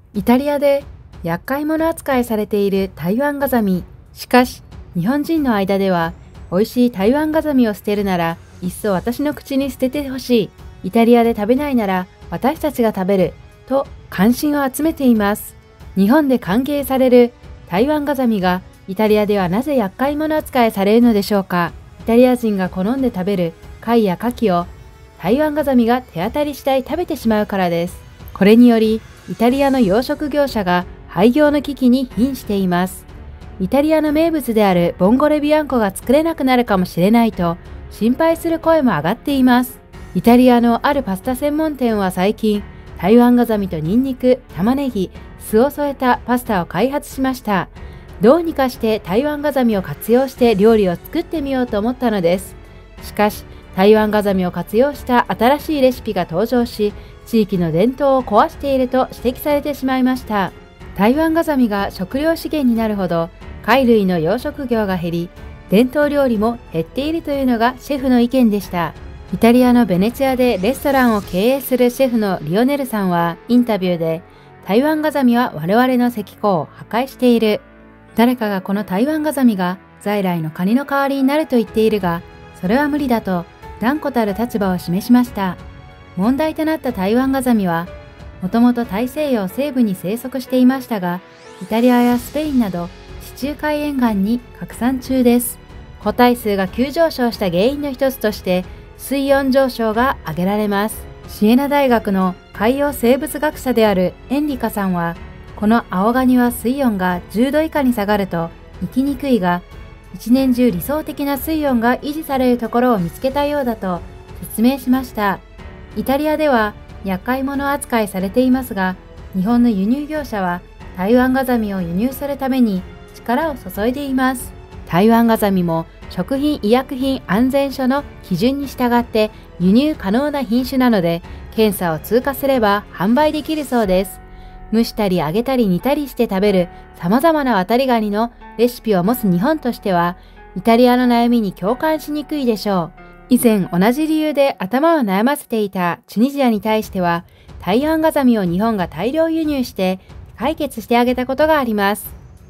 イタリアで厄介者扱いされている台湾ガザミ。しかし、日本人の間では、美味しい台湾ガザミを捨てるなら、いっそ私の口に捨ててほしい。イタリアで食べないなら、私たちが食べる。と関心を集めています。日本で歓迎される台湾ガザミが、イタリアではなぜ厄介者扱いされるのでしょうか。イタリア人が好んで食べる貝や牡蠣を、台湾ガザミが手当たり次第食べてしまうからです。これにより、イタリアの養殖業者が廃業の危機に瀕しています。イタリアの名物であるボンゴレビアンコが作れなくなるかもしれないと心配する声も上がっています。イタリアのあるパスタ専門店は最近、台湾ガザミとニンニク、玉ねぎ、酢を添えたパスタを開発しました。どうにかして台湾ガザミを活用して料理を作ってみようと思ったのです。しかし、台湾ガザミを活用した新しいレシピが登場し、地域の伝統を壊していると指摘されてしまいました。台湾ガザミが食料資源になるほど、貝類の養殖業が減り、伝統料理も減っているというのがシェフの意見でした。イタリアのベネチアでレストランを経営するシェフのリオネルさんはインタビューで、台湾ガザミは我々の石膏を破壊している。誰かがこの台湾ガザミが在来のカニの代わりになると言っているが、それは無理だと断固たる立場を示しました。問題となった台湾ガザミは、もともと大西洋西部に生息していましたが、イタリアやスペインなど地中海沿岸に拡散中です。個体数が急上昇した原因の一つとして、水温上昇が挙げられます。シエナ大学の海洋生物学者であるエンリカさんは、この青ガニは水温が10度以下に下がると生きにくいが、一年中理想的な水温が維持されるところを見つけたようだと説明しました。イタリアでは厄介者扱いされていますが、日本の輸入業者は台湾ガザミを輸入するために力を注いでいます。台湾ガザミも食品医薬品安全所の基準に従って輸入可能な品種なので、検査を通過すれば販売できるそうです。蒸したり揚げたり煮たりして食べる様々な渡りガニのレシピを持つ日本としては、イタリアの悩みに共感しにくいでしょう。以前同じ理由で頭を悩ませていたチュニジアに対しては、台湾ガザミを日本が大量輸入して解決してあげたことがあります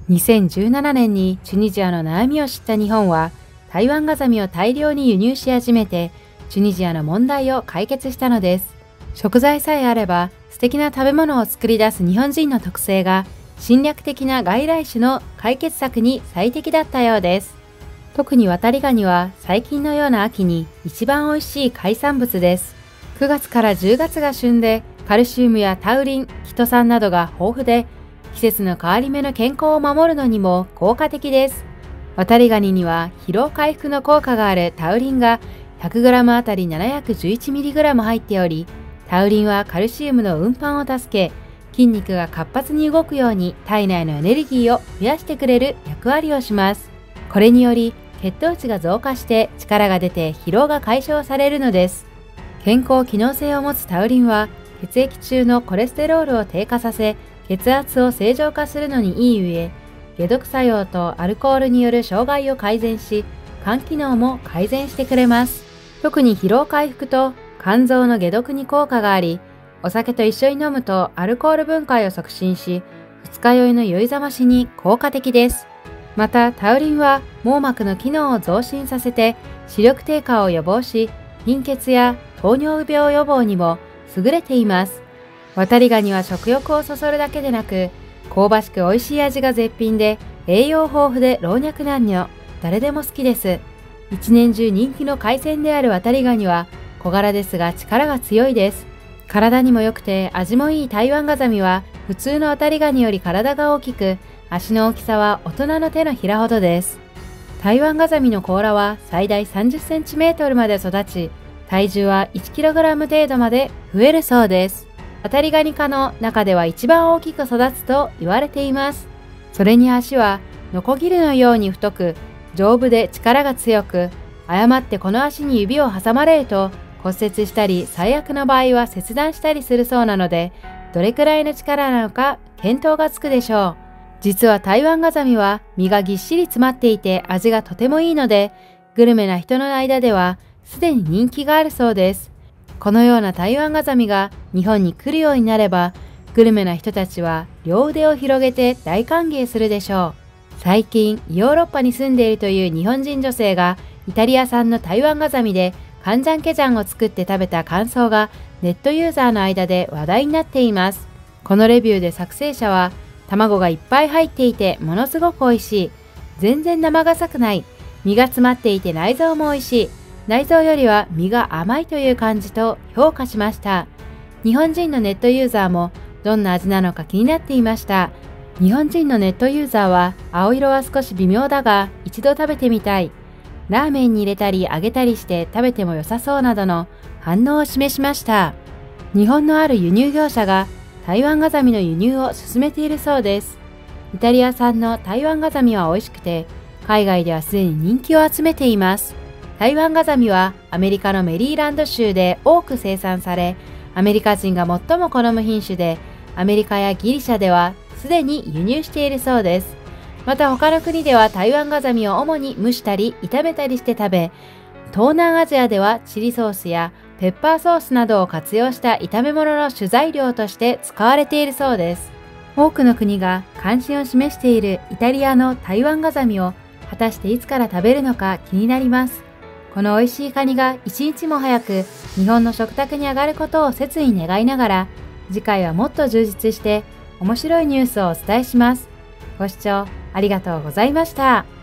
。2017年にチュニジアの悩みを知った日本は、台湾ガザミを大量に輸入し始めて、チュニジアの問題を解決したのです。食材さえあれば素敵な食べ物を作り出す日本人の特性が、侵略的な外来種の解決策に最適だったようです。特に渡りガニは最近のような秋に一番美味しい海産物です。9月から10月が旬で、カルシウムやタウリン、キトサンなどが豊富で、季節の変わり目の健康を守るのにも効果的です。渡りガニには疲労回復の効果があるタウリンが 100g あたり 711mg 入っており、タウリンはカルシウムの運搬を助け、筋肉が活発に動くように体内のエネルギーを増やしてくれる役割をします。これにより血糖値が増加して力が出て疲労が解消されるのです。健康機能性を持つタウリンは血液中のコレステロールを低下させ、血圧を正常化するのにいい上、解毒作用とアルコールによる障害を改善し、肝機能も改善してくれます。特に疲労回復と肝臓の解毒に効果があり、お酒と一緒に飲むとアルコール分解を促進し、二日酔いの酔いざましに効果的です。また、タウリンは網膜の機能を増進させて、視力低下を予防し、貧血や糖尿病予防にも優れています。渡りガニは食欲をそそるだけでなく、香ばしく美味しい味が絶品で、栄養豊富で老若男女、誰でも好きです。一年中人気の海鮮である渡りガニは、小柄ですが力が強いです。体にも良くて味もいい台湾ガザミは、普通の渡りガニより体が大きく、足の大きさは大人の手のひらほどです。台湾ガザミの甲羅は最大 30cm まで育ち、体重は 1kg 程度まで増えるそうです。渡りガニ科の中では一番大きく育つと言われています。それに足はノコギリのように太く、丈夫で力が強く、誤ってこの足に指を挟まれると骨折したり最悪の場合は切断したりするそうなので、どれくらいの力なのか見当がつくでしょう。実は台湾ガザミは身がぎっしり詰まっていて味がとてもいいので、グルメな人の間ではすでに人気があるそうです。このような台湾ガザミが日本に来るようになれば、 グルメな人たちは両腕を広げて大歓迎するでしょう。最近、ヨーロッパに住んでいるという日本人女性がイタリア産の台湾ガザミでカンジャンケジャンを作って食べた感想がネットユーザーの間で話題になっています。このレビューで作成者は、卵がいっぱい入っていてものすごく美味しい。全然生臭くない。身が詰まっていて内臓も美味しい。内臓よりは身が甘いという感じと評価しました。日本人のネットユーザーもどんな味なのか気になっていました。日本人のネットユーザーは、青色は少し微妙だが一度食べてみたい。ラーメンに入れたり揚げたりして食べても良さそうなどの反応を示しました。日本のある輸入業者が台湾ガザミの輸入を進めているそうです。イタリア産の台湾ガザミは美味しくて、海外ではすでに人気を集めています。台湾ガザミはアメリカのメリーランド州で多く生産され、アメリカ人が最も好む品種で、アメリカやギリシャではすでに輸入しているそうです。また他の国では台湾ガザミを主に蒸したり炒めたりして食べ、東南アジアではチリソースやペッパーソースなどを活用した炒め物の主材料として使われているそうです。多くの国が関心を示しているイタリアの台湾ガザミを果たしていつから食べるのか気になります。この美味しいカニが一日も早く日本の食卓に上がることを切に願いながら、次回はもっと充実して面白いニュースをお伝えします。ご視聴ありがとうございました。